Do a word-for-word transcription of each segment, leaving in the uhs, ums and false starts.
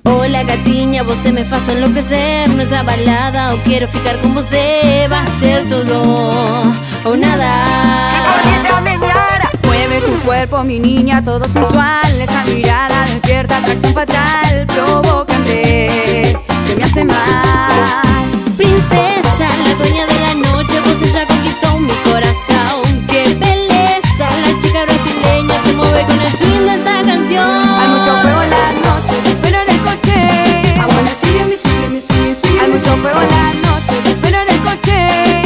Hola gatiña, vos se me faz enloquecer. No es a balada o quiero ficar con vos. Va a ser todo o nada. Mueve tu cuerpo, mi niña, todo sensual. Esa mirada despierta atracción fatal, provocante, que me hace mal. Princesa, la dueña de la noche, vos ya conquistó mi corazón. ¡Qué belleza! La chica brasileña se mueve con el swing de esta canción. Hay mucho fuego en la noche, pero en el coche. I wanna see you, me see you, me see you, see you. Hay mucho fuego en la noche, pero en el coche.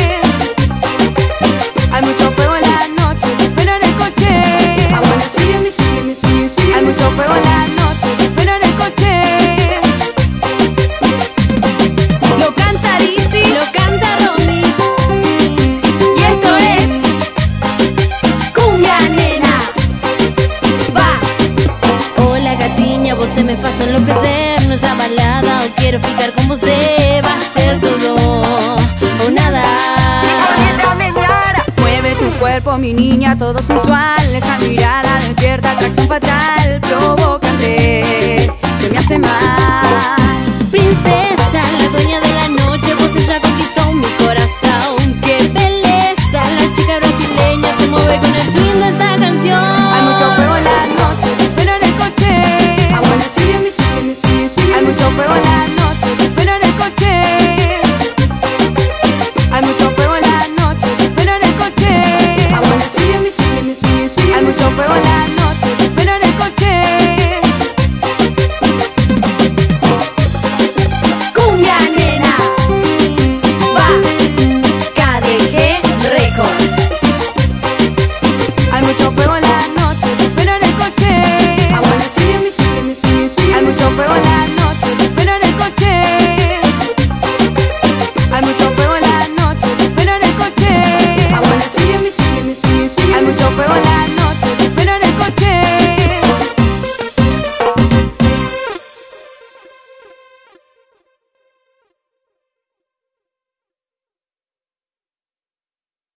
Hay mucho fuego en la noche, pero en el coche. I wanna see you, me see you, me see you, see you. Hay mucho fuego en la noche, pero en el coche. Lo canta Lizzy, Lo canta Romy, y esto es Cumbia Nena. Va. hola gatiña, vos se me faz enloquecer. No es a balada o quiero ficar con vos. Va a ser todo o nada. Mueve tu cuerpo, mi niña, todo sensual. Esa mirada despierta atracción fatal, provoca